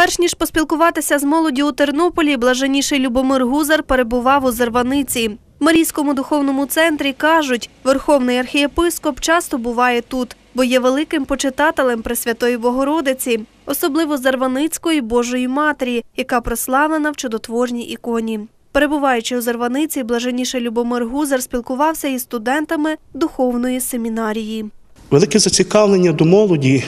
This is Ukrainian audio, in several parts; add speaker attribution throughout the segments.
Speaker 1: Перш ніж поспілкуватися з молоддю у Тернополі, блаженніший Любомир Гузар перебував у Зарваниці. В Марійському духовному центрі кажуть, верховний архієпископ часто буває тут, бо є великим почитателем Пресвятої Богородиці, особливо Зарваницької Божої Матері, яка прославлена в чудотворній іконі. Перебуваючи у Зарваниці, блаженніший Любомир Гузар спілкувався із студентами духовної семінарії.
Speaker 2: Велике зацікавлення до молоді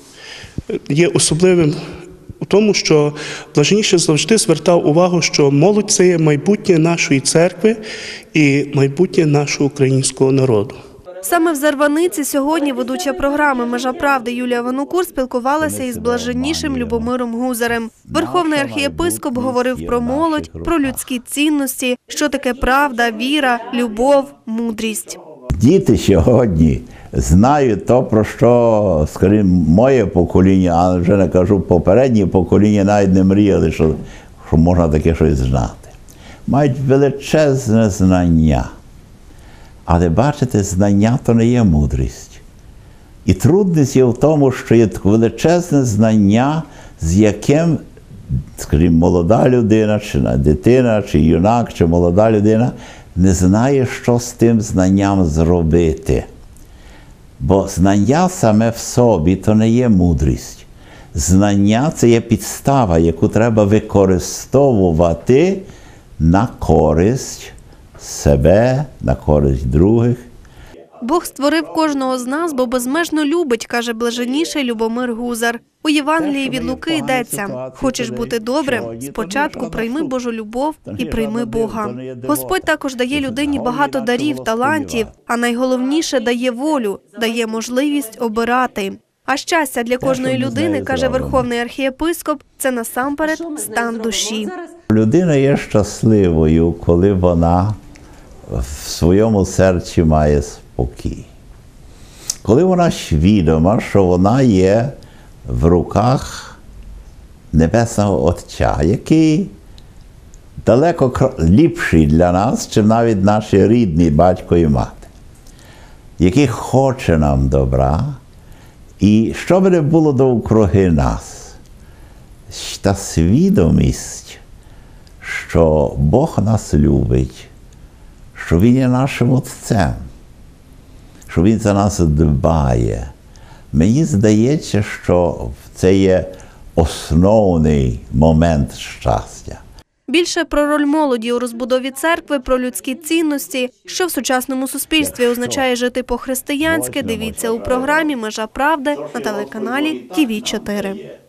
Speaker 2: є особливим у тому, що блаженніший завжди звертав увагу, що молодь – це є майбутнє нашої церкви і майбутнє нашого українського народу.
Speaker 1: Саме в Зарваниці сьогодні ведуча програми «Межа правди» Юлія Ванукур спілкувалася із блаженнішим Любомиром Гузарем. Верховний архієпископ говорив про молодь, про людські цінності, що таке правда, віра, любов, мудрість.
Speaker 3: Діти сьогодні знають то, про що, скажімо, моє покоління, а вже не кажу попереднє покоління, навіть не мріяли, що можна таке щось знати. Мають величезне знання. Але, бачите, знання – то не є мудрість. І трудність є в тому, що є величезне знання, з яким, скажімо, молода людина, чи дитина, чи юнак, чи молода людина не знає, що з тим знанням зробити. Бо знання саме в собі – то не є мудрість. Знання – це є підстава, яку треба використовувати на користь себе, на користь других.
Speaker 1: Бог створив кожного з нас, бо безмежно любить, каже блаженніший Любомир Гузар. У Євангелії від Луки йдеться: «Хочеш бути добрим? Спочатку прийми Божу любов і прийми Бога». Господь також дає людині багато дарів, талантів, а найголовніше – дає волю, дає можливість обирати. А щастя для кожної людини, каже верховний архієпископ, це насамперед стан душі.
Speaker 3: Людина є щасливою, коли вона в своєму серці має спокій. Коли вона свідома, що вона є в руках Небесного Отця, який далеко ліпший для нас, чим навіть наші рідні батько і мати, який хоче нам добра, і що би не було довкруги нас, та свідомість, що Бог нас любить, що Він є нашим Отцем, що Він за нас дбає. Мені здається, що це є основний момент щастя.
Speaker 1: Більше про роль молоді у розбудові церкви, про людські цінності, що в сучасному суспільстві означає жити по-християнськи, дивіться у програмі «Межа правди» на телеканалі ТВ4.